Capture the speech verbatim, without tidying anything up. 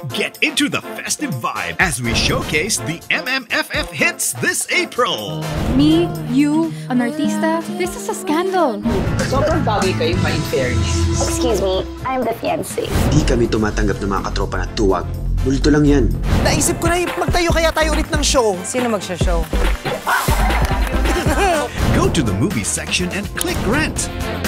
Get into the festive vibe as we showcase the M M F F hits this April. Me, you, an artista, this is a scandal. Sobrang bagay kayo pa in fairness. Excuse me, I'm the fiancé. Di kami tumatanggap ng mga katropa na tuwag. Multo lang yan. Naisip ko na magtayo kaya tayo ulit ng show. Sino magsha-show? Go to the movie section and click rent.